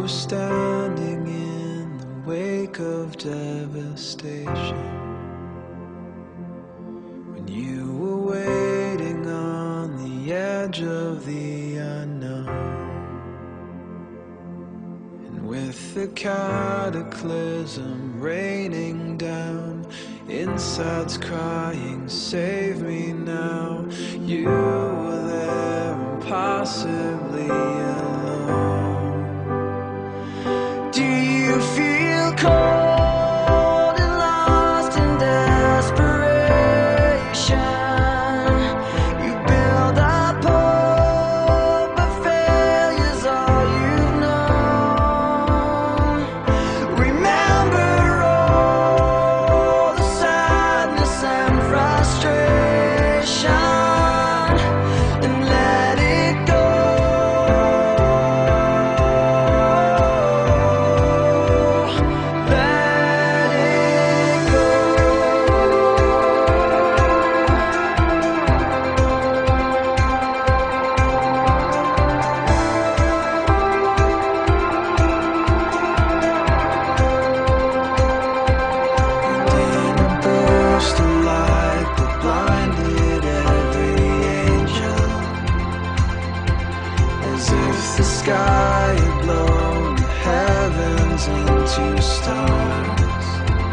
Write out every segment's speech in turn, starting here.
were standing in the wake of devastation, when you were waiting on the edge of the unknown. With the cataclysm raining down, insides crying, save me now. You were there, impossibly alone. Do you feel cold and lost in desperation? You build up hope, but failure's all you've known. Remember all the sadness and frustration, and let it go. Let it go. And in a burst of light that blinded every angel, as if the sky had blown the heavens into stars,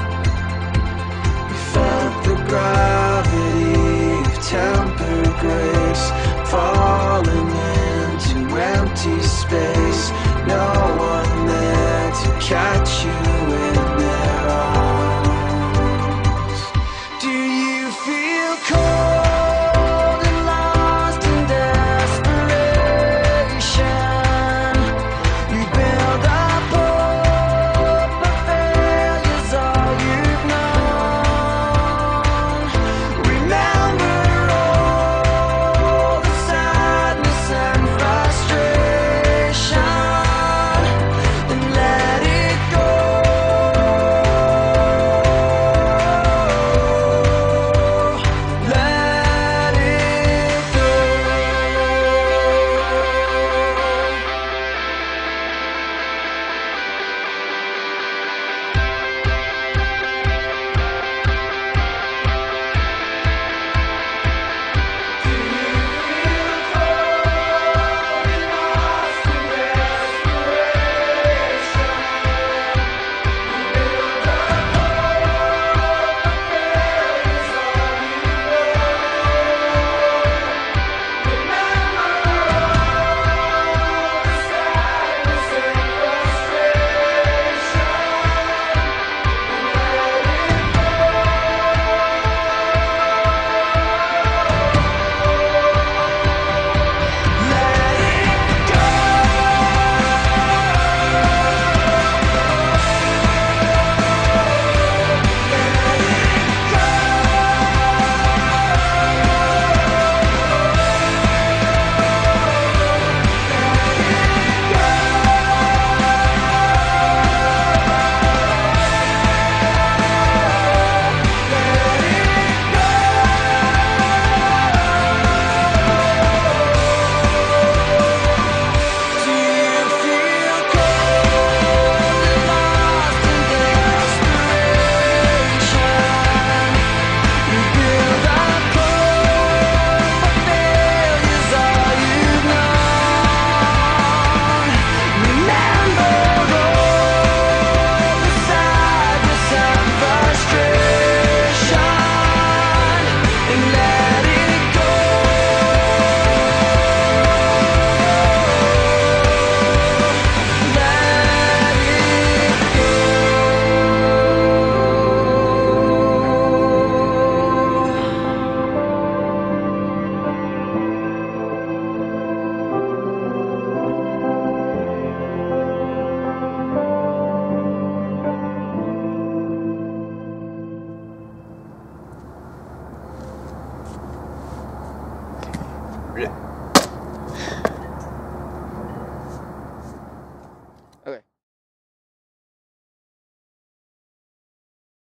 we felt the gravity of tempered grace falling into empty space. No one there to catch you in their arms. Do you feel cold and lost in desperation? You build up hope, but failure's all you've known. Remember all the sadness and frustration, and let it go. Let it go. Yeah.